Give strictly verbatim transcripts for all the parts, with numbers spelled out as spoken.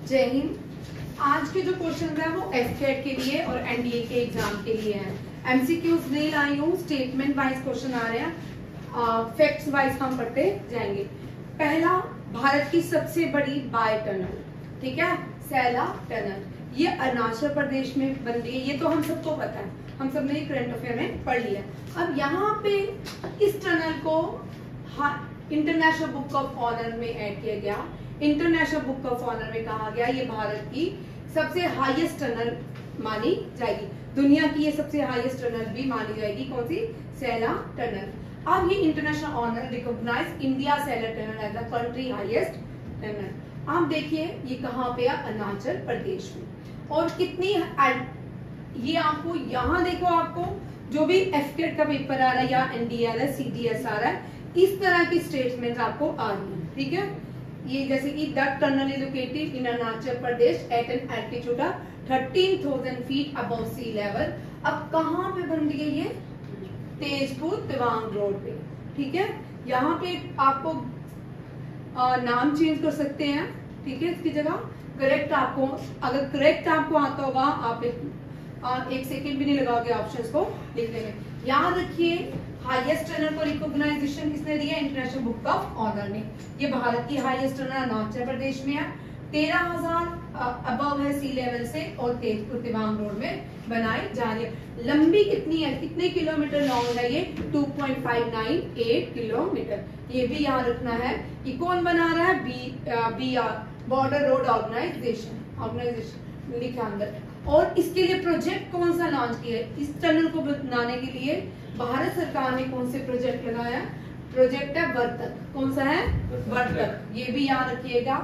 जय हिंद। आज के जो क्वेश्चन है वो एफकेट के लिए और एनडीए के एग्जाम के लिए हैं। एमसीक्यूज नहीं लाई हूँ, स्टेटमेंट वाइज क्वेश्चन आ रहे हैं, फैक्ट्स वाइज हम पढ़ते जाएंगे। पहला, भारत की सबसे बड़ी बाय टनल, ठीक है, सैला टनल, ये अरुणाचल प्रदेश में बन रही है। ये तो हम सबको पता है, हम सबने करंट अफेयर में पढ़ लिया। अब यहाँ पे इस टनल को इंटरनेशनल बुक ऑफ ऑनर में ऐड किया गया। इंटरनेशनल बुक ऑफ ऑनर में कहा गया ये भारत की सबसे हाईएस्ट टनल मानी जाएगी, दुनिया की ये सबसे हाईएस्ट टनल भी मानी जाएगी। कौन सी? सैला टनल। अब ये international honour recognise India Sela tunnel as the country highest tunnel. आप देखिए ये कहाँ पे है, अरुणाचल प्रदेश में। और कितनी ये आपको यहाँ देखो, आपको जो भी एफकेट का पेपर आ रहा है या एनडीए आ रहा है, सीडीएस आ रहा है, इस तरह की स्टेटमेंट आपको आ रही है, ठीक है। ये जैसे कि the tunnel is located in Arunachal Pradesh at an altitude of thirteen thousand feet above sea level. अब कहाँ पे बन रही है ये? तेजपुर तवांग रोड पे, ठीक है। यहाँ पे आपको आ, नाम चेंज कर सकते हैं, ठीक है, इसकी जगह करेक्ट आपको, अगर करेक्ट आपको आता होगा आप एक, आ, एक सेकेंड भी नहीं लगाओगे ऑप्शंस को लिखने में। याद रखिए हाईएस्ट टनल को रिकॉग्नाइजेशन किसने दिया? इंटरनेशनल बुक ऑफ ऑनर ने। ये भारत की हाईएस्ट टनल अरुणाचल प्रदेश में है, तेरह हजार अबव है सी लेवल से, और तेजपुर तवांग रोड में बनाई जा रही है। लंबी कितनी है, कितने किलोमीटर लॉन्ग है ये? Two point five nine eight kilometre. ये भी याद रखना है। ये कौन बना रहा है? B B R border road organisation organisation लिखा अंदर। और इसके लिए प्रोजेक्ट कौन सा लॉन्च किया है? इस टनल को बनाने के लिए भारत सरकार ने कौन से प्रोजेक्ट लगाया? प्रोजेक्ट है वर्तक। कौन सा है? वर्तक। ये भी याद रखिएगा।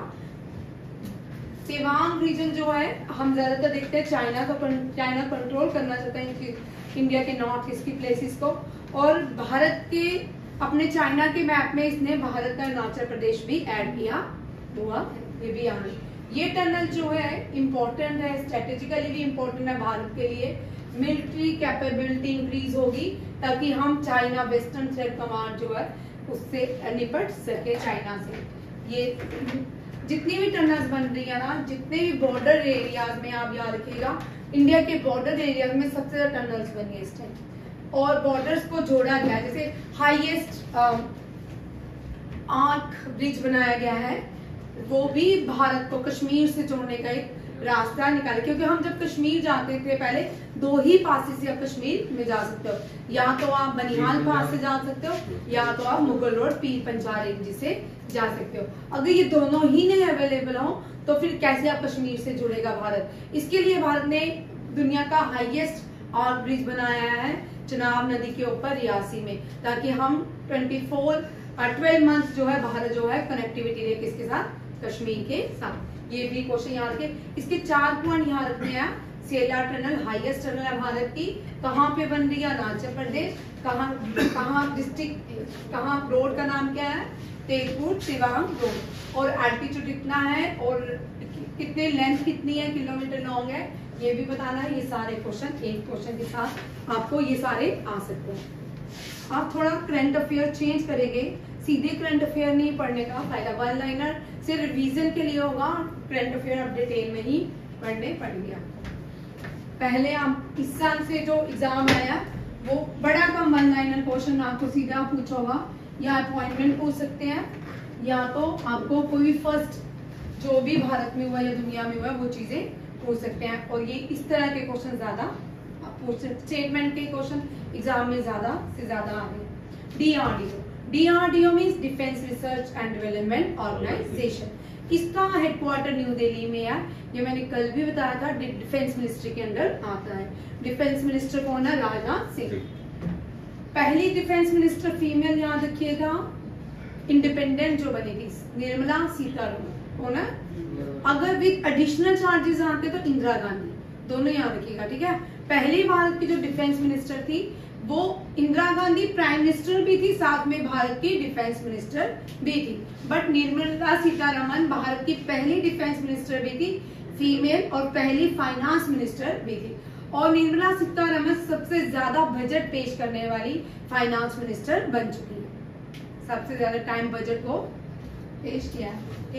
तवांग रीजन जो है, हम ज्यादातर देखते हैं चाइना को, चाइना कंट्रोल करना चाहता है इंडिया के नॉर्थ ईस्ट की प्लेसेस को, और भारत के अपने चाइना के मैप में इसने भारत का अरुणाचल प्रदेश भी ऐड किया हुआ। ये भी याद। ये टनल जो है इम्पोर्टेंट है, स्ट्रेटेजिकली भी इम्पोर्टेंट है भारत के लिए। मिलिट्री कैपेबिलिटी इंक्रीज होगी ताकि हम चाइना वेस्टर्न थ्रेट कमांड जो है उससे निपट सके चाइना से। ये जितनी भी टनल्स बन रही है ना, जितने भी बॉर्डर एरियाज में, आप याद रखिएगा इंडिया के बॉर्डर एरियाज में सबसे ज्यादा टनल्स बनी है इस टाइम, और बॉर्डर्स को जोड़ा गया है। जैसे हाईएस्ट आर्क ब्रिज बनाया गया है, वो भी भारत को कश्मीर से जोड़ने का एक रास्ता निकाले, क्योंकि हम जब कश्मीर जाते थे पहले दो ही पास से आप कश्मीर में जा सकते हो, या तो आप बनिहाल पास से जा सकते हो, या तो आप मुगल रोड पीर पंचाल रेंज से जा सकते हो। अगर ये दोनों ही नहीं अवेलेबल हो तो फिर कैसे आप कश्मीर से जुड़ेगा भारत? इसके लिए भारत ने दुनिया का हाईएस्ट आर्क ब्रिज बनाया है चनाब नदी के ऊपर रियासी में, ताकि हम ट्वेंटी फोर ट्वेल्व मंथ जो है भारत जो है कनेक्टिविटी रहे किसके साथ? कश्मीर के साथ। ये भी क्वेश्चन याद रखें। इसके चार पॉइंट याद रखने हैं। सैला टनल हाईएस्ट टनल है भारत की, कहाँ पे बन रही है? अरुणाचल प्रदेश। कहाँ कहाँ डिस्ट्रिक्ट, कहाँ रोड का नाम क्या है? तेजपुर तवांग रोड। और एल्टीट्यूड कितना है, और कितने लेंथ कितनी है, किलोमीटर लॉन्ग है, ये भी बताना है। ये सारे क्वेश्चन एक क्वेश्चन के साथ आपको ये सारे आ सकते हैं। आप थोड़ा करंट अफेयर चेंज करेंगे, सीधे करंट अफेयर नहीं पढ़ने का फायदा। वन लाइनर सिर्फ रिवीजन के लिए होगा, करंट अफेयर अब डिटेल में ही पढ़ने पड़ेंगे आपको। पहले आप इस साल से जो एग्जाम आया वो बड़ा कम वन लाइनर क्वेश्चन आपको सीधा पूछा होगा, या अपॉइंटमेंट पूछ सकते हैं, या तो आपको कोई फर्स्ट जो भी भारत में हुआ या दुनिया में हुआ वो चीजें पूछ सकते हैं। और ये इस तरह के क्वेश्चन ज्यादा पूछ सकते, स्टेटमेंट के क्वेश्चन एग्जाम में ज्यादा से ज्यादा आ रहे। DRDO, DRDO means defence research and development organisation. इसका हेडक्वार्टर न्यू दिल्ली में है। ये मैंने कल भी बताया था, डिफेंस मिनिस्ट्री के अंडर आता है। डिफेंस मिनिस्टर कौन है? राजनाथ सिंह। पहली डिफेंस मिनिस्टर फीमेल, याद रखिएगा, इंडिपेंडेंट जो बनी थी, निर्मला सीतारमण। कौन है? अगर विद एडिशनल चार्जेस आते तो इंदिरा गांधी। दोनों याद रखिएगा, ठीक है। पहली भारत की जो डिफेंस मिनिस्टर थी वो इंदिरा गांधी प्राइम मिनिस्टर भी थी, साथ में भारत की डिफेंस मिनिस्टर भी थी। बट निर्मला सीतारमण भारत की पहली डिफेंस मिनिस्टर भी थी फीमेल, और पहली फाइनेंस मिनिस्टर भी थी। और निर्मला सीतारमण सबसे ज्यादा बजट पेश करने वाली फाइनेंस मिनिस्टर बन चुकी है, सबसे ज्यादा टाइम बजट को पेश किया है, ठीक है।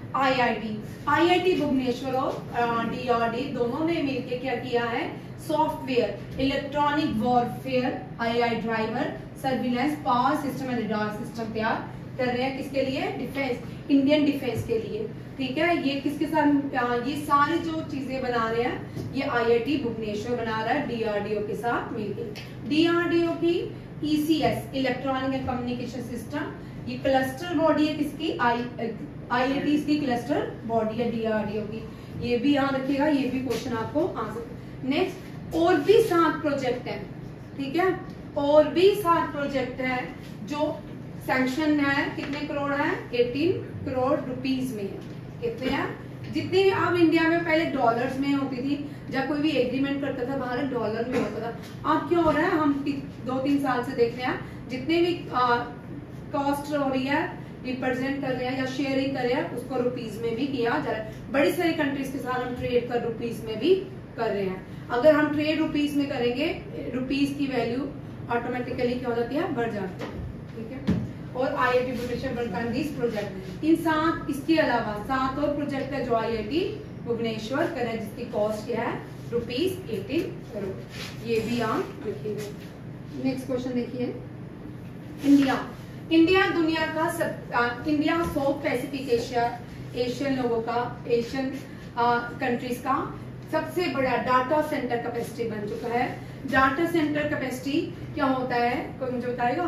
आईआईटी आईआईटी भुवनेश्वर और डीआरडी दोनों ने मिलकर क्या किया है, software electronic warfare II driver surveillance power system and radar system तैयार कर रहे हैं। किसके लिए? डिफेंस, इंडियन डिफेंस के लिए। ठीक है, ये किसके साथ, ये सारी जो चीजें बना रहे हैं ये आईआईटी भुवनेश्वर बना रहा है डीआरडीओ के साथ मिलकर। डीआरडीओ की ECS electronic and communication system, ये क्लस्टर बॉडी है किसकी, आई आईआईटी की क्लस्टर बॉडी है डीआरडीओ की। ये भी याद रखिएगा, ये भी क्वेश्चन आपको आ सकता है। नेक्स्ट, और भी सात प्रोजेक्ट हैं। ठीक है, और भी सात प्रोजेक्ट है जो सैंक्शन है, कितने करोड़ है, अठारह करोड़ रुपीस में है। कितने हैं, जितने भी अब इंडिया में पहले डॉलर्स में होती थी, जब कोई भी एग्रीमेंट करता था भारत डॉलर में होता था। अब क्या हो रहा है, हम दो तीन साल से देख रहे हैं जितने भी कॉस्ट हो रही है रिप्रेजेंट कर रहे हैं या शेयरिंग कर रहे हैं उसको रुपीज में भी किया जा रहा है। बड़ी सारी कंट्रीज के साथ हम ट्रेड कर रुपीज में भी कर रहे हैं। अगर हम ट्रेड रुपीज में करेंगे, रुपीज की वैल्यू ऑटोमेटिकली क्या हो जाती है, बढ़ जाती है। ठीक है, और IIT Bhubaneswar work on this project. इन सात, इसके अलावा सात और प्रोजेक्ट है जो आईआईटी भुवनेश्वर कर रहा है, जिसकी कॉस्ट क्या है, रुपीज एटीन करोड़। ये भी आप देखिएगा। नेक्स्ट क्वेश्चन देखिए, इंडिया इंडिया दुनिया का सब आ, इंडिया सौ पैसिफिक एशिया एशियन लोगों का एशियन कंट्रीज का सबसे बड़ा डाटा सेंटर कैपेसिटी बन चुका है। डाटा सेंटर कैपेसिटी क्या होता है, कोई मुझे बताएगा?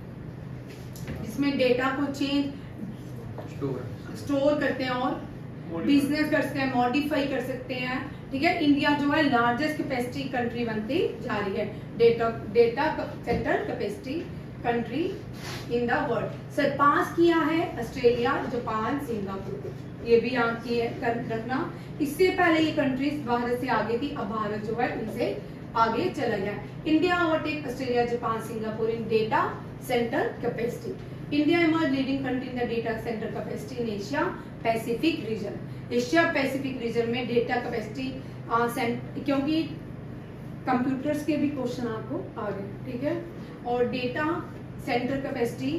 जिसमें डेटा को चेंज स्टोर करते हैं और बिजनेस कर सकते हैं, मॉडिफाई कर सकते हैं। ठीक है, इंडिया जो है लार्जेस्ट कैपेसिटी कंट्री बनती जा रही है, data data centre capacity country in the world. Surpass किया है ऑस्ट्रेलिया, जापान, सिंगापुर। ये भी याद किए कर रखना। इससे पहले ये कंट्रीज भारत से आगे थी, अब भारत जो है उनसे आगे चला गया। India overtake Australia, Japan, Singapore in data centre capacity. India emerge leading country in the data centre capacity in Asia Pacific region. Asia Pacific region में डेटा कैपेसिटी, क्योंकि कंप्यूटर्स के भी क्वेश्चन आपको आ गए। ठीक है, और data centre capacity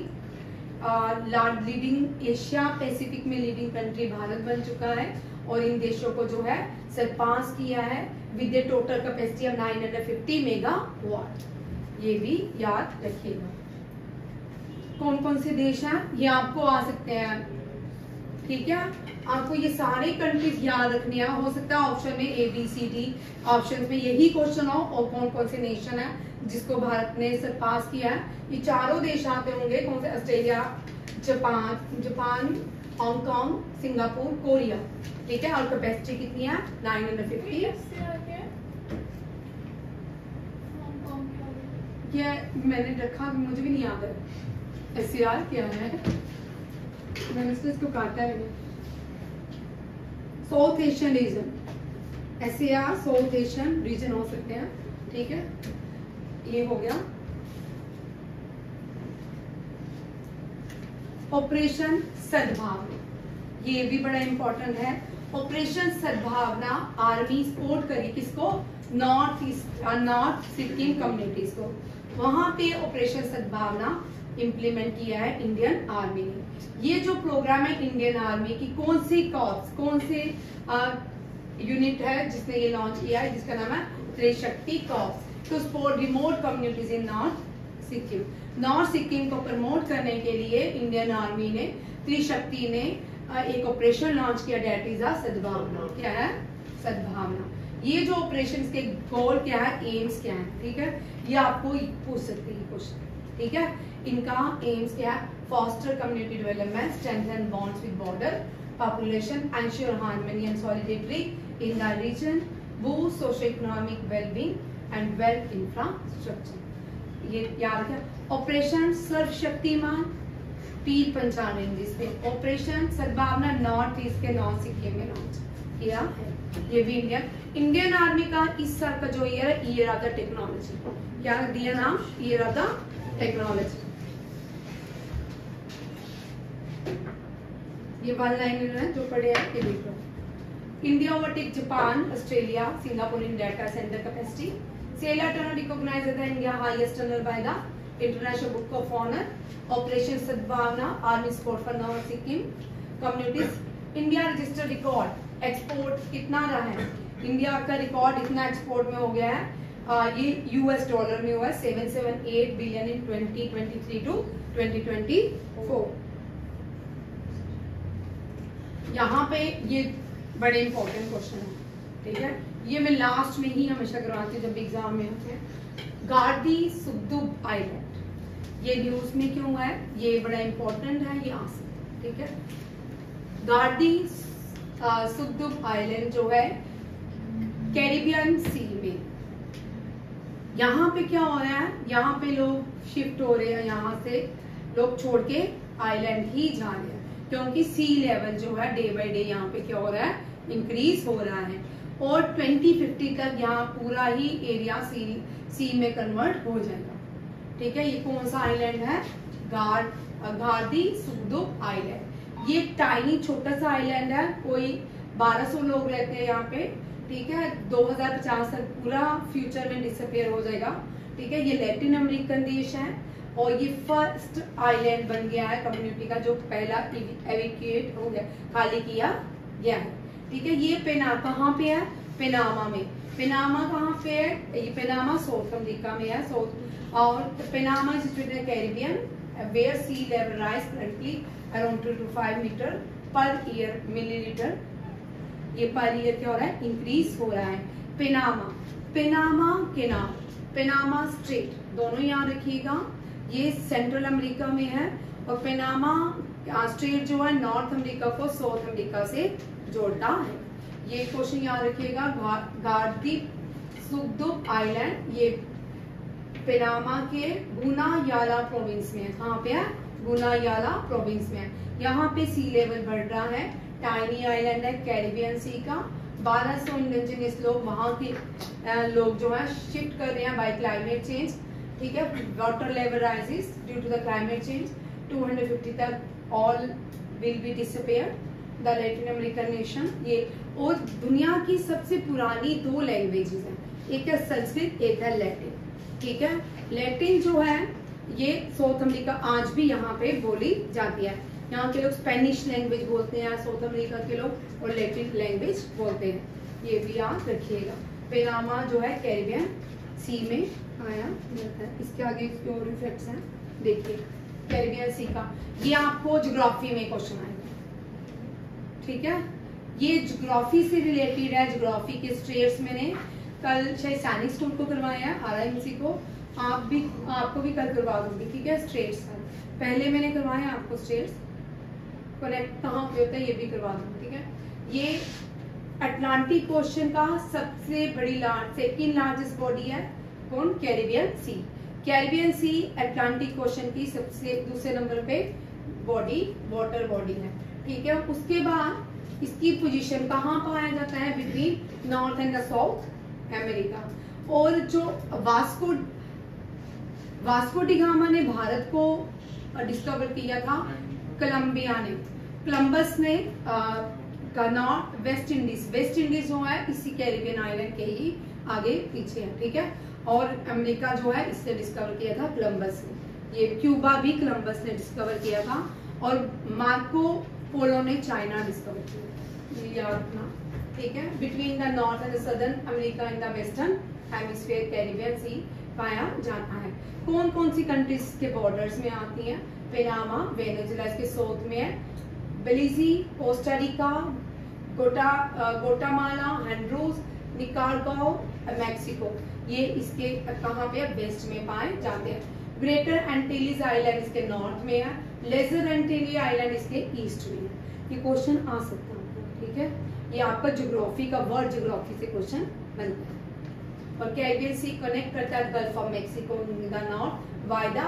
leading Asia Pacific में लीडिंग कंट्री भारत बन चुका है और इन देशों को जो है सरपास किया है with a total capacity of nine hundred fifty megawatt. ये भी याद रखिएगा। कौन कौन से देश हैं ये आपको आ सकते हैं। ठीक है, आपको ये सारे कंट्रीज याद रखनी है। हो सकता है ऑप्शन में A B C D option में यही क्वेश्चन हो और कौन कौन से नेशन है जिसको भारत ने सरपास किया है। ये चारों देश आते होंगे, कौन से, Australia, Japan Japan Hong Kong, Singapore, Korea. ठीक है, और कैपेसिटी कितनी है, नाइन हंड्रेड फिफ्टी। ये मैंने रखा, मुझे भी नहीं याद है एस सी आर क्या है, मैंने इसको काटा है। South Asian region, S A R South Asian region हो सकते हैं। ठीक है, ये हो गया। ऑपरेशन सद्भावना, ये भी बड़ा इंपॉर्टेंट है। ऑपरेशन सद्भावना आर्मी सपोर्ट करी किसको, north east north Sikkim communities को। वहां पे ऑपरेशन सद्भावना इम्प्लीमेंट किया है इंडियन आर्मी ने। ये जो प्रोग्राम है इंडियन आर्मी की, कौन सी कॉर्प्स, कौन से यूनिट है जिसने ये लॉन्च किया है, जिसका नाम है Trishakti corps to support remote communities in north Sikkim. North Sikkim को प्रमोट करने के लिए इंडियन आर्मी ने, त्रिशक्ति ने एक ऑपरेशन लॉन्च किया, डेट इज सद्भावना। क्या है, सद्भावना। ये जो ऑपरेशन के गोल क्या है, एम्स क्या है, ठीक है, ये आपको पूछ सकते हैं क्वेश्चन। ठीक है, इनका एम्स क्या है, foster community development, strengthen bonds with border population, ensure harmony and solidarity in the region, boost socio economic wellbeing and wealth infrastructure. ये याद रखें। ऑपरेशन सर्वशक्तिमान पीर पंचाल रेंजेस पे, ऑपरेशन सद्भावना नॉर्थ ईस्ट के नॉर्थ सिक्किम में लॉन्च किया है। ये भी इंडियन इंडियन आर्मी का इस साल का जो ईयर है, ईयर ऑफ द टेक्नोलॉजी। क्या दिया नाम, ईयर ऑफ द टेक्नोलॉजी। ये वन लाइन है जो पढ़े हैं, ये देखो। India overtake Japan, Australia, Singapore in data centre capacity. Sela tunnel recognised as the India highest tunnel by the international book of honour. Operation Sadbhavana army support for north Sikkim communities India registered record export कितना रहा है, India का record इतना export में हो गया है, आ, ये यूएस डॉलर में हुआ है seven seven eight billion in twenty twenty three to twenty twenty four. यहाँ पे ये बड़े इंपॉर्टेंट क्वेश्चन है, ठीक है, ये मैं लास्ट में ही हमेशा करवाती हूँ जब एग्जाम में होते हैं। गार्दी सुखदुब आइलैंड, ये न्यूज में क्यों है, ये बड़ा इंपॉर्टेंट है, ये आ सकता है, ठीक है। गार्दी सुखदुब आइलैंड जो है कैरिबियन सी में, यहाँ पे क्या हो रहा है, यहाँ पे लोग शिफ्ट हो रहे हैं, यहाँ से लोग छोड़ के आइलैंड ही जा रहे हैं, क्योंकि सी लेवल जो है डे बाय डे यहाँ पे क्या हो रहा है, इंक्रीज हो रहा है, और ट्वेंटी फिफ्टी तक यहाँ पूरा ही एरिया सी सी में कन्वर्ट हो जाएगा, ठीक है। ये कौन सा आइलैंड है, गार्ड गार्दी सुखदुब आइलैंड। ये टाइनी छोटा सा आइलैंड है, कोई बारह सौ लोग रहते हैं यहाँ पे, ठीक है। दो हज़ार पचास तक पूरा फ्यूचर में डिसअपियर हो जाएगा, ठीक है। ये लैटिन अमेरिकन देश है और ये फर्स्ट आइलैंड बन गया है कम्युनिटी का जो पहला एविक्यूएट हो गया, खाली किया गया है, ठीक है। ये पेना कहाँ पे है, पेनामा में। पेनामा कहाँ पे है, ये पेनामा साउथ अमेरिका में है, साउथ, और Panama is situated in Caribbean where sea level rise currently around two two five metre per year millilitre, ये पर ईयर क्या हो रहा है, इंक्रीज हो रहा है। Panama, Panama canal, Panama strait, दोनों याद रखिएगा, ये सेंट्रल अमेरिका में है, और पेनामा स्ट्रेट जो है नॉर्थ अमेरिका को साउथ अमेरिका से जोड़ता है। ये क्वेश्चन याद रखिएगा, गार्दी सुखदुब आइलैंड ये पेनामा के गुनायाला प्रोविंस में है, कहाँ पे है, गुनायाला प्रोविंस में है। यहाँ पे सी लेवल बढ़ रहा है, टाइनी आइलैंड है कैरिबियन सी का, बारह सौ इंडिजिनियस लोग वहाँ के लोग जो है शिफ्ट कर रहे हैं बाय क्लाइमेट चेंज, ठीक है। Water level rises due to the climate change, two hundred fifty तक all will be disappear the Latin American nation. ये और दुनिया की सबसे पुरानी दो लैंग्वेजेस हैं, एक है संस्कृत, एक है लैटिन, ठीक है। लैटिन जो है ये साउथ अमेरिका आज भी यहाँ पे बोली जाती है, यहाँ के लोग स्पेनिश लैंग्वेज बोलते हैं साउथ अमेरिका के लोग, और लैटिन लैंग्वेज बोलते हैं, ये भी याद रखिएगा। पेनामा जो है कैरिबियन सी में आया जाता है, इसके आगे इसके और इफेक्ट्स हैं, देखिए कैरिबियन सी का, ये आपको ज्योग्राफी में क्वेश्चन आएगा, ठीक है। ये ज्योग्राफी से रिलेटेड है, ज्योग्राफी के स्टेट्स मैंने कल शायद सैनिक स्कूल को करवाया है, आरआईएमसी को, आप भी आपको भी कल करवा दूंगी, ठीक है। स्टेट्स पहले मैंने करवाया आपको, स्टेट्स कनेक्ट कहाँ पे होता है ये भी करवा दूंगी, ठीक है। ये अटलांटिक ओशन का सबसे बड़ी लार्ज सेकेंड लार्जेस्ट बॉडी है, कौन, Caribbean Sea. Caribbean Sea Atlantic Ocean की सबसे दूसरे नंबर पे बॉडी, वाटर बॉडी है, ठीक है। उसके बाद इसकी पोजीशन कहाँ पाया जाता है, between north and the South America. और जो वास्को वास्को डिगामा ने भारत को डिस्कवर किया था, कोलंबिया ने, कोलंबस ने का north West Indies, West Indies जो है इसी कैरिबियन आइलैंड के ही आगे पीछे है, ठीक है। और अमेरिका जो है इससे डिस्कवर किया था कोलंबस ने, ये क्यूबा भी कोलंबस ने डिस्कवर किया था, और मार्को पोलो ने चाइना डिस्कवर किया, ये याद रखना, ठीक है। Between the north and southern America in the western hemisphere Caribbean Sea पाया जाता है। कौन कौन सी कंट्रीज के बॉर्डर्स में आती हैं, पेनामा वेनेजुला इसके साउथ में है, बेलीजी, कोस्टा रिका, गोटा गोटामाला, हंडुरास, निकारागुआ, मैक्सिको, ये इसके कहाँ पे वेस्ट में पाए जाते हैं। ग्रेटर एंटीलीज आइलैंड इसके नॉर्थ में है, लेजर एंटीली आइलैंड इसके ईस्ट में है। ये क्वेश्चन आ सकता है, ठीक है। ये आपका ज्योग्राफी का वर्ड ज्योग्राफी से क्वेश्चन बनता है। और कैरिबियन सी कनेक्ट करता है Gulf of Mexico in the north by the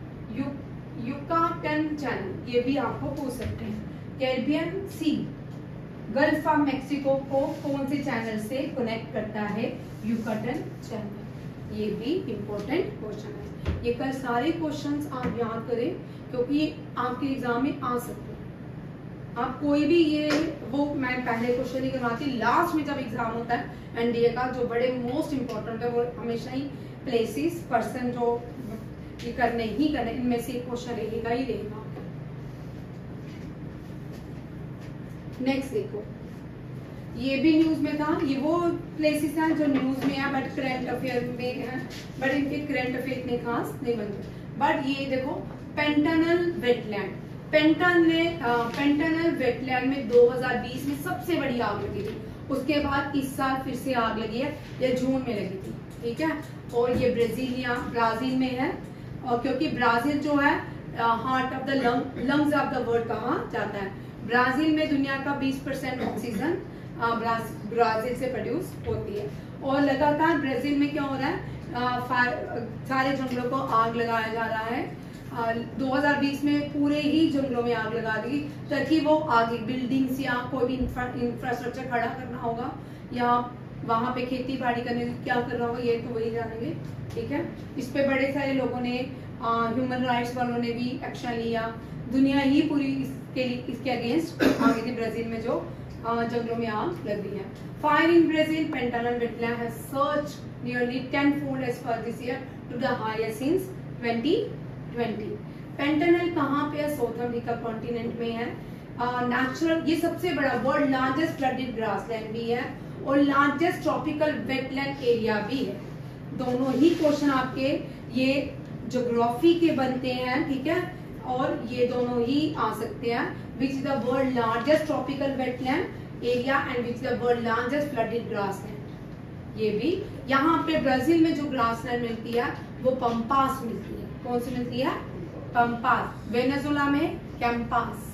Yucatan channel, ये भी आपको पूछ सकते हैं। Caribbean Sea Gulf of Mexico को कौन से चैनल से कनेक्ट करता है, युकाटन चैनल, ये भी इंपॉर्टेंट क्वेश्चन है। ये कल सारे क्वेश्चंस आप याद करें, क्योंकि ये आपके एग्जाम में आ सकते हैं। आप कोई भी ये वो मैं पहले क्वेश्चन ही करवाती, लास्ट में जब एग्जाम होता है एनडीए का जो बड़े मोस्ट इम्पोर्टेंट है, वो हमेशा ही प्लेसेस पर्सन जो ये करने ही करने, इनमें से एक क्वेश्चन रहेगा ही रहेगा। नेक्स्ट देखो, ये भी न्यूज में था, ये वो प्लेसेस हैं जो न्यूज में है बट करंट अफेयर में है, बट इनके करंट अफेयर इतने खास नहीं बनते। बट ये देखो पेंटानल वेटलैंड, पेंटानल पेंटानल वेटलैंड में दो हज़ार बीस में सबसे बड़ी आग लगी थी। उसके बाद इस साल फिर से आग लगी है, ये जून में लगी थी, ठीक है। और ये ब्राजीलिया ब्राजील में है, और क्योंकि ब्राजील जो है heart of the lung lungs of the world कहा जाता है। ब्राजील में दुनिया का बीस परसेंट ऑक्सीजन ब्राजील से प्रोड्यूस होती है। और लगातार ब्राजील में क्या हो रहा है, आ, सारे जंगलों को आग लगाया जा रहा है। आ, दो हज़ार बीस में पूरे ही जंगलों में आग लगा दी ताकि वो आगे बिल्डिंग्स या कोई भी इंफ्रास्ट्रक्चर खड़ा करना होगा या वहां पे खेती बाड़ी करने क्या करना होगा, ये तो वही जानेंगे, ठीक है। इस पे बड़े सारे लोगों ने, ह्यूमन राइट्स वालों ने भी एक्शन लिया। दुनिया ही पूरी इसके लिए इसके अगेंस्ट आ गई थी ब्राजील में जो जंगलों में आग लग रही है। Fire in Brazil Pantanal wetland has search nearly tenfold as per this year to the highest since twenty twenty. Pantanal कहाँ पे है, साउथ अमेरिका कॉन्टिनेंट में है। नेचुरल uh, ये सबसे बड़ा वर्ल्ड लार्जेस्ट फ्लडेड ग्रासलैंड भी है और लार्जेस्ट ट्रॉपिकल वेटलैंड एरिया भी है। दोनों ही क्वेश्चन आपके ये ज्योग्राफी के बनते हैं, ठीक है, और ये दोनों ही आ सकते हैं। Which is the world largest tropical wetland area and which is the world largest flooded grassland. ये भी यहाँ पे ब्राजील में जो ग्रासलैंड मिलती है वो पंपास मिलती है। कौन सी मिलती है, पंपास। वेनेजुला में कैंपास,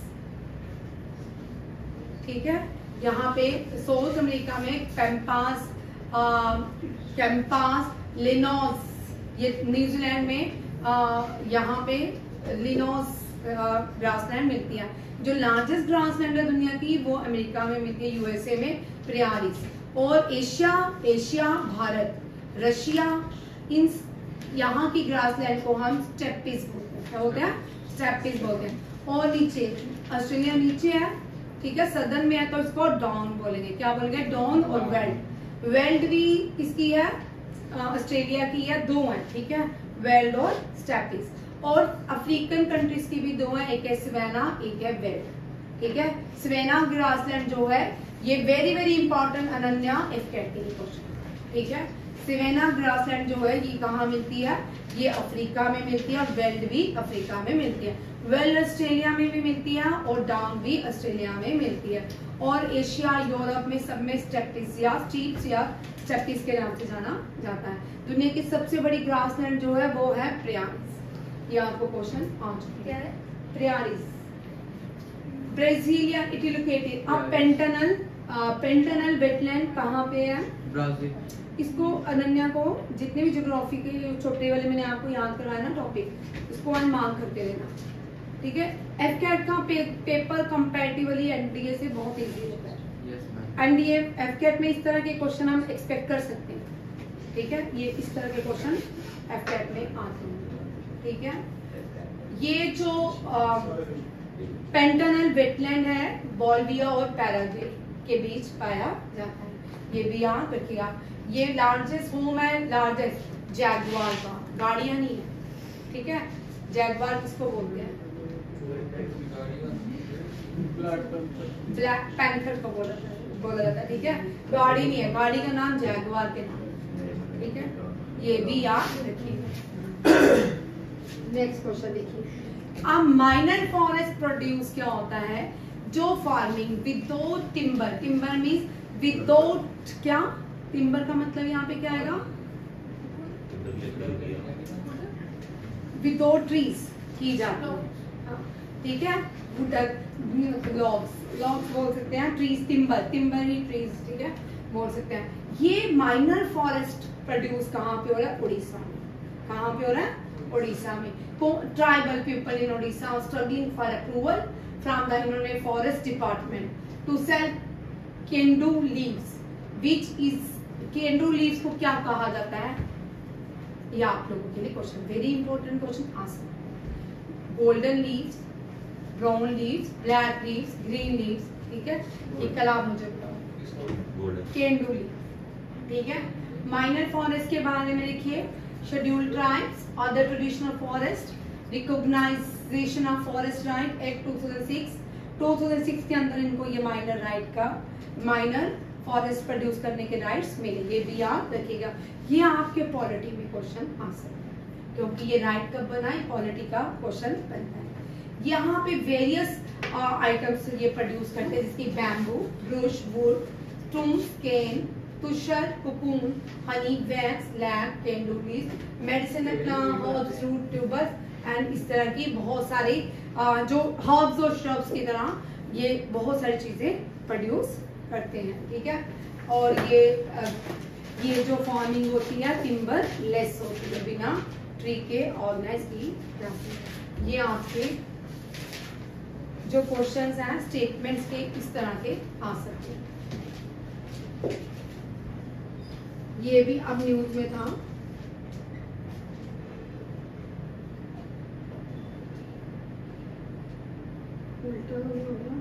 ठीक है। यहाँ पे साउथ अमेरिका में पैम्पास, कैंपास, लिनोस। ये न्यूजीलैंड में आ, यहाँ पे लिनोस ग्रासलैंड मिलती है। जो लार्जेस्ट ग्रासलैंड है दुनिया की वो अमेरिका में मिलती है, यूएसए में प्रियारिस। और एशिया एशिया भारत, रशिया, इन यहाँ की ग्रासलैंड को हम स्टेप्पीज बोलते हैं। क्या बोलते हैं, स्टेप्पीज बोलते हैं। और नीचे ऑस्ट्रेलिया नीचे है, ठीक है, सदर्न में है तो इसको डॉन बोलेंगे। क्या बोलेंगे, डॉन और वेल्ड। वेल्ड भी किसकी है, ऑस्ट्रेलिया की है, दो है, ठीक है, वेल्ड और स्टेप्पीज। और अफ्रीकन कंट्रीज की भी दो है, एक है सवेना, एक है वेल्ड, ठीक है। सवेना ग्रासलैंड जो है ये very very important, Ananya if category question, ठीक है। सवेना ग्रासलैंड जो है ये कहाँ मिलती है, ये अफ्रीका में मिलती है और वेल्ड भी अफ्रीका में मिलती है। वेल्ड ऑस्ट्रेलिया में भी मिलती है और डाउन भी ऑस्ट्रेलिया में मिलती है। और एशिया यूरोप में सब में स्टेप्पीज या स्टीप्स या स्टेप्पीज के नाम से जाना जाता है। दुनिया की सबसे बड़ी ग्रासलैंड जो है वो है प्रियारिस। ये आपको क्वेश्चन आ चुका है, prairies. Brasilia it is located. अब पेंटानल पेंटानल वेटलैंड कहाँ पे है, ब्राजील। इसको अनन्या को जितने भी ज्योग्राफी के छोटे वाले मैंने आपको याद करवाया ना टॉपिक, इसको वन मार्क करके देना, ठीक है। एफ कैट का पे, पेपर कंपैरेटिवली एनडीए से बहुत इजी होता है। एनडीए एफ कैट में इस तरह के क्वेश्चन हम एक्सपेक्ट कर सकते हैं, ठीक है। ये इस तरह के क्वेश्चन एफ कैट में आते हैं, ठीक है। ये जो पेंटानल वेटलैंड है बोलिविया और पैराग्वे के बीच पाया जाता है, ये भी याद रखिएगा। ये लार्जेस्ट होम है, लार्जेस्ट जैगवार का, गाड़ियां नहीं है, ठीक है। जैगवार किसको बोलते हैं, ब्लैक पैंथर को बोला बोला जाता है, ठीक है। गाड़ी नहीं है, गाड़ी का नाम जैगवार के नाम, ठीक है। ये भी याद रखिए। नेक्स्ट क्वेश्चन देखिए। अब माइनर फॉरेस्ट प्रोड्यूस क्या होता है, जो farming without timber, timber means without, क्या टिम्बर का मतलब यहाँ पे क्या आएगा, विदाउट ट्रीज की जाती है, ठीक है। लॉग्स लॉग्स बोल सकते हैं, ट्रीज टिम्बर, टिम्बर ही ट्रीज, ठीक है, बोल सकते हैं। ये माइनर फॉरेस्ट प्रोड्यूस कहाँ पे हो रहा है, उड़ीसा में। कहाँ पे हो रहा है, उड़ीसा में। Tribal people in Orissa struggling for approval from the इन्होंने forest department to sell kendu leaves, which is, kendu leaves को क्या कहा जाता है, ये आप लोगों के लिए क्वेश्चन, वेरी इंपॉर्टेंट क्वेश्चन आ सकता है। Golden leaves, brown leaves, black leaves, green leaves, ठीक है। ये कल आप मुझे बताओ, केंडू लीव, ठीक है। माइनर फॉरेस्ट के बारे में लिखिए, scheduled tribes, other traditional forest, recognition of forest right act two thousand six, two thousand six के अंदर इनको ये माइनर राइट का माइनर फॉरेस्ट प्रोड्यूस करने के राइट्स मिले, ये भी याद रखिएगा। ये आपके पॉलिटी में क्वेश्चन आ सकता है क्योंकि ये राइट कब बना है, पॉलिटी का क्वेश्चन बनता है। यहाँ पे वेरियस आइटम्स ये प्रोड्यूस करते हैं जिसकी bamboo, brush, wood, tombs, cane, tussar, cocoon, honey, wax, lamp, टेंडुलीज, medicinal herbs, root, tubers and इस तरह की बहुत सारी uh, जो हर्ब्स और श्रब्स की तरह ये बहुत सारी चीजें प्रोड्यूस करते हैं, ठीक है। और ये uh, ये जो फार्मिंग होती है टिम्बर लेस होती है, बिना ट्री के ऑर्गेनाइज की जाती है। ये आपके जो क्वेश्चंस हैं स्टेटमेंट्स के इस तरह के आ सकते हैं। ये भी अब न्यूज में था। उल्टा हो गया।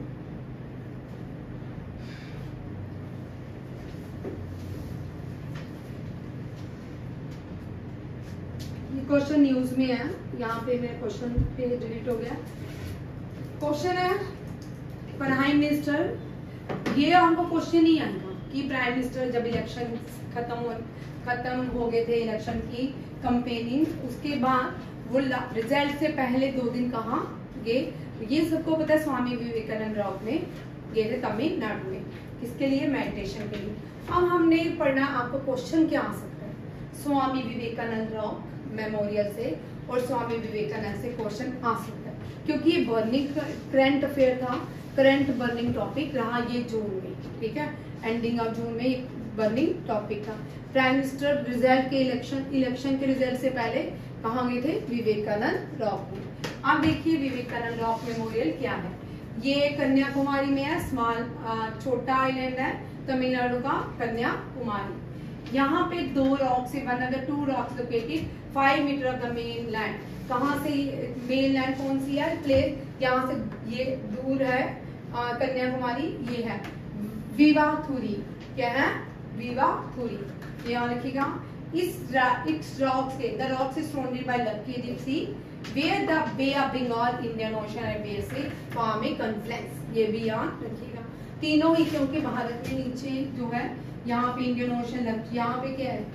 ये क्वेश्चन न्यूज में है, यहाँ पे मेरा क्वेश्चन पे डिलीट हो गया। क्वेश्चन है प्राइम मिनिस्टर, ये हमको क्वेश्चन नहीं आएगा कि प्राइम मिनिस्टर जब इलेक्शन खत्म हो खत्म हो गए थे, इलेक्शन की कंपेनिंग, उसके बाद वो रिजल्ट से पहले दो दिन कहाँ गए, ये सबको पता है। स्वामी विवेकानंद रॉक में गए थे तमिलनाडु में, किसके लिए, मेडिटेशन के लिए। अब हमने पढ़ना आपको क्वेश्चन क्या आ सकता है, स्वामी विवेकानंद रॉक मेमोरियल से और स्वामी विवेकानंद से क्वेश्चन आ सकता है क्योंकि ये बर्निंग करंट अफेयर था, करंट बर्निंग टॉपिक रहा ये जून में, ठीक है, एंडिंग ऑफ जून में बर्निंग टॉपिक था। प्राइम मिनिस्टर रिजल्ट के इलेक्शन इलेक्शन के रिजल्ट से पहले कहाँ गए थे, विवेकानंद रॉक में। अब देखिए विवेकानंद रॉक मेमोरियल क्या है, ये कन्याकुमारी में है, स्मॉल छोटा आइलैंड है तमिलनाडु का कन्याकुमारी। यहाँ पे दो रॉक से one other two rocks located five metre off the main land. कहाँ से मेन लैंड कौन सी है, प्लेस यहाँ से ये दूर है कन्याकुमारी, ये है विवाथुरी, क्या है विवाथुरी, ये यहाँ लिखिएगा। इस इस रॉक्स के the rocks is surrounded by Lakshadweep Sea where the Bay of Bengal Indian Ocean and Bay से फॉर्म ए कॉन्फ्लुएंस, ये भी याद रखिएगा। तीनों ही क्योंकि भारत में नीचे जो है यहाँ पे इंडियन ओशन लग, यहाँ पे क्या है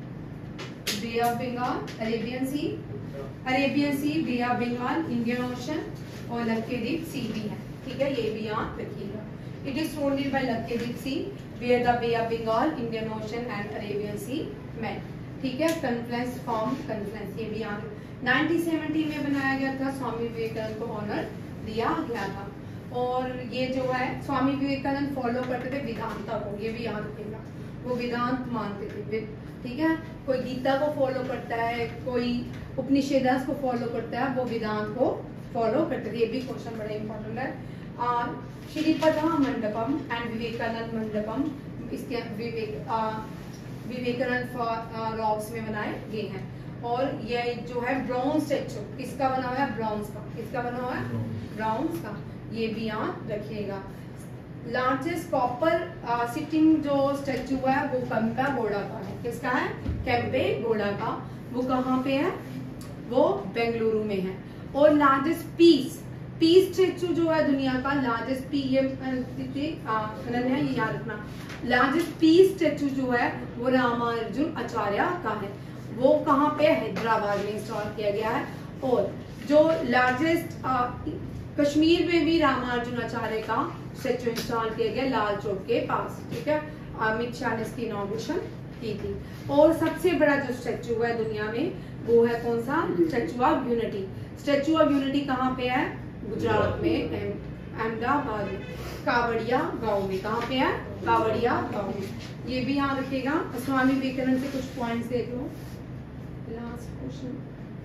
Bay of Bengal, Arabian Sea Arabian Sea, Bay of Bengal, Indian Ocean और लक्षद्वीप सी भी है, ठीक है, ये भी याद रखिएगा। It is surrounded by Lakshadweep Sea, where the Bay of Bengal, Indian Ocean and Arabian Sea met. ठीक है, कन्फ्लुएंस फॉर्म कन्फ्लुएंस, ये भी याद। नाइनटीन सेवेंटी में बनाया गया था, स्वामी विवेकानंद को ऑनर दिया गया था। और ये जो है स्वामी विवेकानंद फॉलो करते थे वेदांता को, ये भी याद रखिएगा, वो वेदांत मानते थे, ठीक है। कोई गीता को फॉलो करता है, कोई उपनिषेदस को फॉलो करता है, वो वेदांत को फॉलो करते थे। ये भी क्वेश्चन बड़ा इंपॉर्टेंट है। श्रीपदा मंडपम एंड विवेकानंद मंडपम, इसके विवेक विवेकानंद रॉक्स में बनाए गए हैं। और ये जो है ब्रॉन्ज स्टैचू किसका बना हुआ है, ब्रॉन्ज का, किसका बना हुआ है, ब्रॉन्ज का, ये भी याद रखिएगा। लार्जेस्ट कॉपर सिटिंग जो स्टैचू है वो केम्पेगौड़ा का है, किसका है, केम्पेगौड़ा का, वो कहाँ पे है, वो बेंगलुरु में है। और लार्जेस्ट पीस पीस स्टैचू जो है दुनिया का लार्जेस्ट पी ये है, ये याद रखना, लार्जेस्ट पीस स्टैचू जो है वो रामानुजन आचार्य का है, वो कहाँ पे, हैदराबाद में इंस्टॉल किया गया है। और जो लार्जेस्ट कश्मीर में भी रामानुजन आचार्य का स्टैचू इंस्टॉल किया गया लाल चौक के पास, ठीक है, अमित शाह ने इसकी इनॉग्रेशन की थी। और सबसे बड़ा जो स्टैचू है दुनिया में वो है कौन सा, Statue of Unity. Statue of Unity कहाँ पे है, गुजरात में, अहमदाबाद में, कावड़िया गांव में, कहाँ पे है, कावड़िया गांव में, ये भी याद रखिएगा। स्वामी विवेकानंद से कुछ पॉइंट्स देख लो। Last question,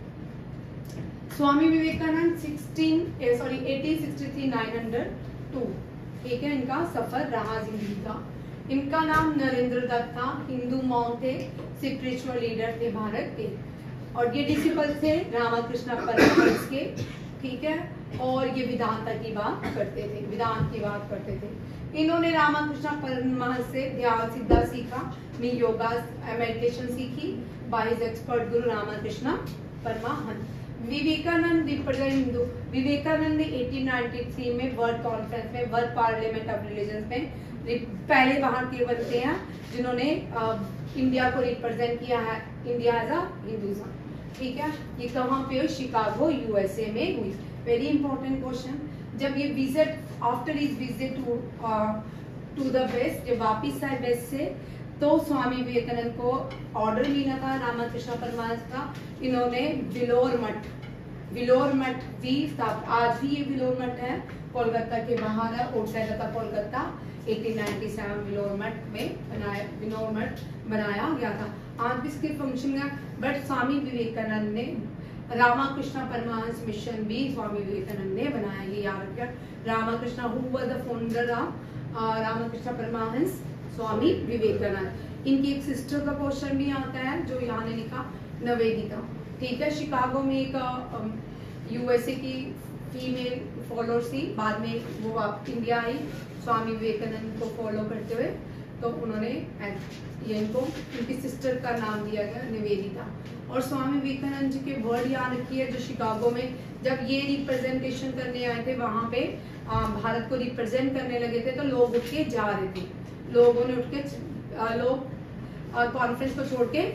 Swami Vivekananda sixteen sorry eighteen sixty three nine hundred two, ठीक है, इनका सफर रहा जिंदगी का। इनका नाम नरेंद्र दत्त था, हिंदू मॉन्क थे, स्पिरिचुअल लीडर थे भारत के, और ये डिसिपल थे रामकृष्ण परमहंस के, ठीक है। और ये वेदांता की बात करते थे, वेदांत की बात करते थे। इन्होंने रामकृष्ण परमहंस से ध्यान सिद्धा सीखा, योगा मेडिटेशन सीखी by his expert guru Ramakrishna Paramahamsa. Vivekananda represent Hindu. विवेकानंद ने अठारह सौ तिरानवे में वर्ल्ड कॉन्फ्रेंस में, वर्ल्ड पार्लियामेंट ऑफ रिलीजन में पहले भारतीय बनते हैं जिन्होंने इंडिया को रिप्रेजेंट किया है, इंडिया एज अ हिंदुइज्म। ठीक है, ये कहाँ पे हुई? शिकागो यूएसए में हुई। Very important question. जब ये visit after is visit to to the west, जब वापिस आए वेस्ट से, तो स्वामी विवेकानंद को ऑर्डर मिला था रामकृष्ण परमहंस का, इन्होंने विलोर मठ, विलोर मठ भी स्थापित, आज भी ये विलोर मठ है, कोलकाता के बाहर है, आउटसाइड था कोलकाता। अठारह सौ सत्तानवे विलोर मठ में बनाया, विलोर मठ बनाया गया था। आज भी इसके फंक्शन है, बट स्वामी विवेकानंद ने, रामकृष्ण परमहंस मिशन भी स्वामी विवेकानंद ने बनाया, ये याद रखिए। Ramakrishna who was the founder of Ramakrishna Paramahamsa, Swami Vivekananda. इनकी एक सिस्टर का क्वेश्चन भी आता है जो यहाँ ने लिखा, निवेदिता। ठीक है, शिकागो में एक यूएसए की फीमेल फॉलोअर थी, बाद में वो आप इंडिया आई स्वामी विवेकानंद को फॉलो करते हुए, तो उन्होंने ये इनको, इनकी सिस्टर का नाम दिया गया निवेदिता। और स्वामी विवेकानंद जी के वर्ड याद रखिए, जो शिकागो में जब ये रिप्रेजेंटेशन करने आए थे, वहां पे आ, भारत को रिप्रेजेंट करने लगे थे, तो लोग उठ के जा रहे थे, लोगों ने उठ के, लोग कॉन्फ्रेंस को छोड़ के,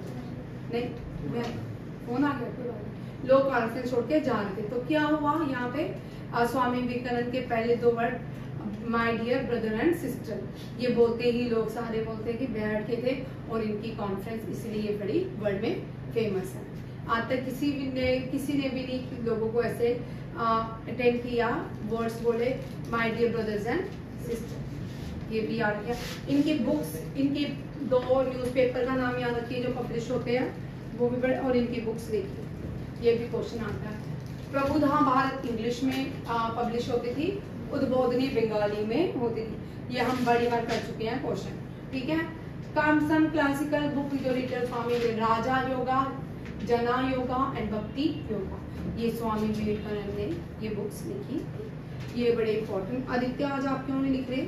नहीं फोन आ गया, लोग कॉन्फ्रेंस छोड़ के जा रहे थे। तो क्या हुआ यहाँ पे, आ, स्वामी विवेकानंद के पहले दो word, my dear brother and sister, ये बोलते ही लोग सारे बोलते कि बैठ के थे, और इनकी कॉन्फ्रेंस इसलिए बड़ी वर्ल्ड में फेमस है। आज तक किसी भी ने किसी ने भी नहीं लोगों को ऐसे अटेंड किया, वर्ड्स बोले my dear brothers and sister, ये भी याद रखिए। इनकी बुक्स, इनकी दो न्यूज़पेपर का नाम याद रखिए जो पब्लिश होते हैं, वो भी बड़े, और इनकी बुक्स देखिए, ये भी क्वेश्चन आता है। प्रबुद्धा भारत इंग्लिश में पब्लिश होती थी, उद्बोधनी बंगाली में होती थी, ये हम बड़ी बार कर चुके हैं क्वेश्चन। ठीक है, कम सम क्लासिकल बुक जो रिटन स्वामी राजा योगा, जना योगा एंड भक्ति योगा, ये स्वामी विवेकानंद ने ये बुक्स लिखी, ये बड़े इंपॉर्टेंट। आदित्य आज आप क्यों नहीं लिख रहे?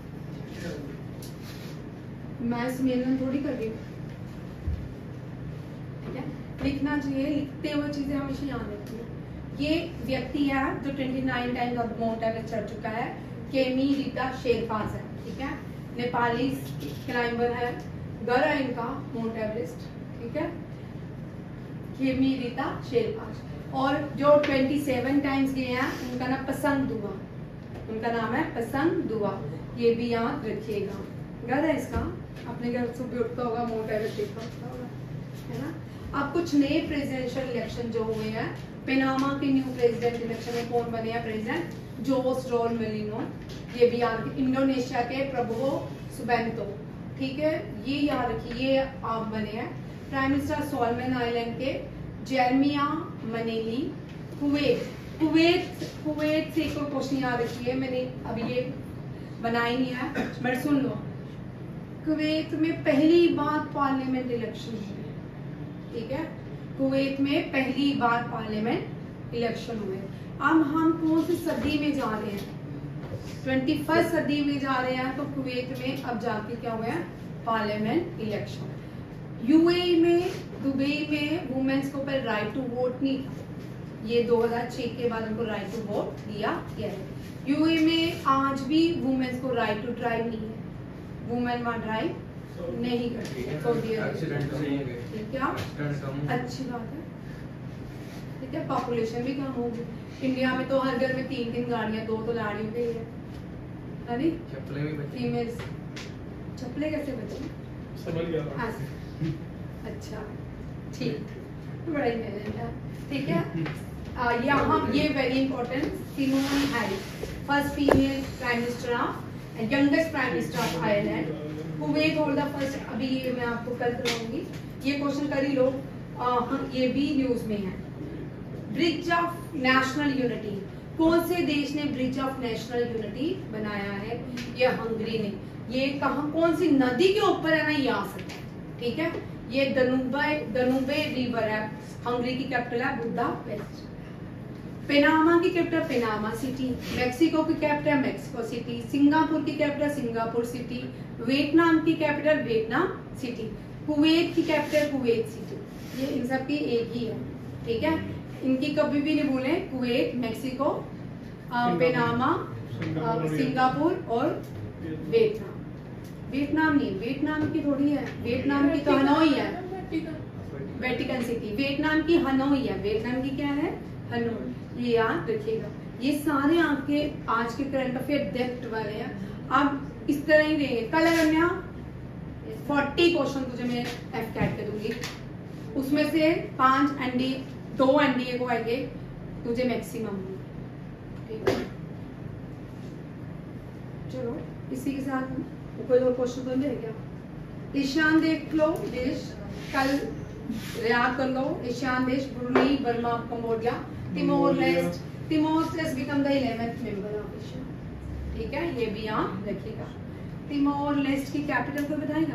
मैं सम्मेलन थोड़ी कर रही हूँ, लिखना चाहिए, लिखते हुए चीजें हमेशा याद रखती है। ये व्यक्ति है जो उनतीस टाइम्स अब माउंट एवरेस्ट चढ़ चुका है, केमी रीता शेरपास है। ठीक है, नेपाली क्लाइंबर है, घर है इनका माउंट एवरेस्ट। ठीक है, केमी रीता शेरपास। और जो सत्ताईस टाइम्स गए हैं उनका नाम पसंद दुआ, उनका नाम है पसंद दुआ, ये भी याद रखिएगा। घर है इसका, अपने घर सुबह उठता होगा, माउंट एवरेस्ट देखा होगा, है ना। अब कुछ नए प्रेसिडेंशियल इलेक्शन जो हुए हैं, पनामा के न्यू प्रेसिडेंट इलेक्शन में कौन बने हैं प्रेसिडेंट? जोस रॉल मेलिनो, ये भी याद रखिए। इंडोनेशिया के प्रभुवो सुबेंतो, ठीक है, ये याद रखिए, ये आप बने हैं। प्राइम मिनिस्टर सोलमन आइलैंड के Jeremiah Manele. Kuwait, Kuwait Kuwait से एक और क्वेश्चन याद रखिए, मैंने अभी ये बनाई नहीं है बट सुन लो। कुवैत में पहली बार पार्लियामेंट इलेक्शन हुए, ठीक है, कुवैत में पहली बार पार्लियामेंट इलेक्शन हुए। अब हम कौन सी सदी में जा रहे हैं? ट्वेंटी फर्स्ट सदी में जा रहे हैं, तो कुवैत में अब जाके क्या हुआ है? Parliament election. यूएई में, दुबई में वुमेन्स को पर राइट टू वोट नहीं था, ये दो हज़ार छह के बाद उनको राइट टू वोट दिया गया है। यूएई में आज भी वुमेन्स को राइट टू ड्राइव नहीं है, वुमेन वहाँ ड्राइव नहीं करती है। सऊदी अरब, ठीक है, अच्छी बात है, ठीक है, पॉपुलेशन भी कम होगी। इंडिया में तो हर घर में तीन तीन गाड़ियां, दो तो गाड़ी हो गई है, अरे फीमेल्स चप्पलें कैसे बचे? अच्छा, ठीक, बड़ा ही मेहनत है, ठीक है। यहाँ ये very important, Simon Harris, first female prime minister of and youngest prime minister of Ireland. Kuwait hold the first, अभी ये मैं आपको कल करवाऊंगी, ये क्वेश्चन कर ही लो, आ, ये भी न्यूज में है। ब्रिज ऑफ नेशनल यूनिटी, कौन से देश ने ब्रिज ऑफ नेशनल यूनिटी बनाया है? ये हंगरी ने। ये कहाँ, कौन सी नदी के ऊपर है ना, ये आ सकता है, ठीक है। ये दनुबे दनुबे रिवर है, हंगरी की कैपिटल है बुडापेस्ट। पनामा की कैपिटल पनामा सिटी, मेक्सिको की कैपिटल मेक्सिको सिटी, सिंगापुर की कैपिटल सिंगापुर सिटी, वियतनाम की कैपिटल वियतनाम सिटी, कुवैत की कैपिटल कुवैत सिटी। ये इन सब की एक ही है, ठीक है। इनकी कभी भी नहीं भूलें, कुवैत, मेक्सिको, पनामा, सिंगापुर और वियतनाम। वियतनाम नहीं, वियतनाम की थोड़ी है, वियतनाम की तो हनोई है, वेटिकन सिटी। वियतनाम की हनोई है, वियतनाम की क्या है, हनोई। ये याद रखिएगा। ये सारे आपके आज के करंट अफेयर डेप्थ वाले हैं। अब इस तरह ही रहेंगे। कल अगर मैं चालीस क्वेश्चन तुझे मैं एफ कैट के दूंगी, उसमें से पांच एनडी, दो एनडीए को आएंगे तुझे मैक्सिमम। ठीक है, चलो इसी के साथ कोई और क्वेश्चन तो नहीं है क्या? ईशान देख लो देश, कल याद कर लो। ईशान देश Brunei, Burma, Cambodia, Timor Leste. Timor Leste become the eleventh member of Asia. ठीक है, ये भी यहाँ रखिएगा। तिमोर लेस्ट की कैपिटल को बताएगा?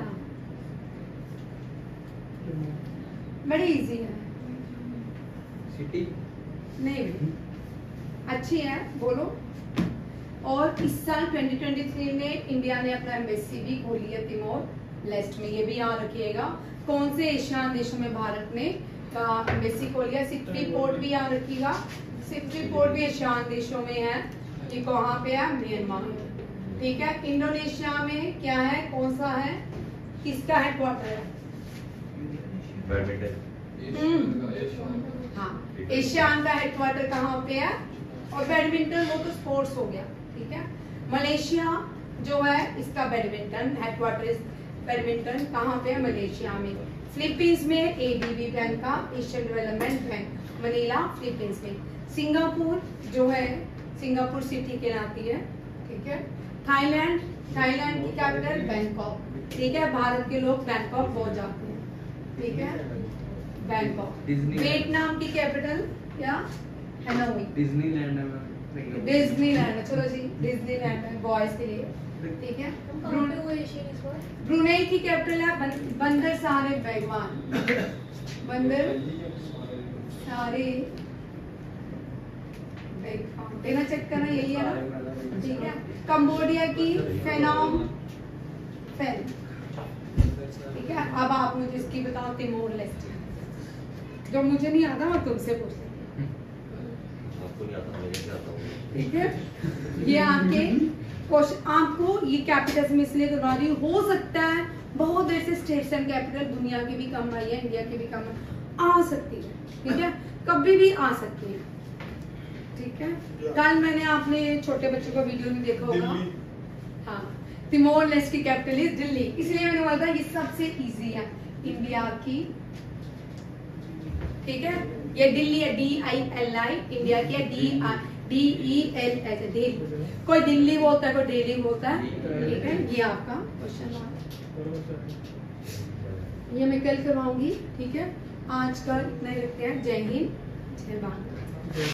बड़ी इजी है। सिटी नहीं, अच्छी है, बोलो। और इस साल दो हज़ार तेईस में इंडिया ने अपना एम्बेसी भी खोली है तिमोर लेस्ट में। ये भी यहाँ रखिएगा। कौन से एशियान देशों में भारत ने का एम्बेसी खोली है? सिक्री पोर्ट भी यहाँ रखिएगा। सिक्री पोर्ट भी एशियान देशों में है। ये कहाँ पे है? म्यांमार। ठीक है, इंडोनेशिया में क्या है, कौन सा है, किसका हेडक्वार्टर है? हाँ, एशियान का हेडक्वार्टर कहाँ पे है? और बैडमिंटन वो तो स्पोर्ट्स हो गया। ठीक है, मलेशिया जो है इसका बैडमिंटन हेडक्वार्टर, बैडमिंटन कहाँ पे है? मलेशिया में। फिलीपींस में एडीबी बैंक का, Asian Development Bank, Manila Philippines में। सिंगापुर जो है, सिंगापुर सिटी कहलाती है। ठीक है, थाईलैंड, थाईलैंड की कैपिटल बैंकॉक। ठीक है, भारत के लोग बैंकॉक बहुत जाते हैं। ठीक है, बैंकॉक। वियतनाम की कैपिटल क्या? हैनोई। डिज्नीलैंड है। डिज्नीलैंड, चलो जी, डिज्नीलैंड है बॉयज के लिए। ठीक है, ब्रुनेई की कैपिटल है बं, बंदर सारे बेगवान, बंदर सारे बेगवान। देना चेक करना, यही है ना? ठीक है, कंबोडिया की फेनोम फेन। ठीक है, अब आप मुझे इसकी बताओ तिमोर लेस्ट। जो मुझे नहीं आता मैं तुमसे पूछ सकती हूँ। आपको नहीं आता, मुझे नहीं आता। ठीक है, ये आपके क्वेश्चन। आपको ये कैपिटल्स में इसलिए करवा रही हूँ, हो सकता है बहुत ऐसे स्टेट्स एंड कैपिटल दुनिया के भी कम आई है, इंडिया के भी कम आ सकती है। ठीक है, कभी भी आ सकती है। ठीक है, कल मैंने आपने छोटे बच्चों का वीडियो नहीं देखा होगा। हाँ, तिमोर लेस्ट की कैपिटल इज दिल्ली, इसलिए मैंने बोला था ये सबसे इजी है इंडिया की। ठीक है, ये दिल्ली है, D I L I. India की है D I D E L H, Delhi. कोई दिल्ली बोलता है, कोई दिल्ली बोलता है। ठीक है, ये आपका क्वेश्चन ये मैं कल करवाऊंगी। ठीक है, आज का इतना ही रखते हैं। जय हिंद, जय भारत।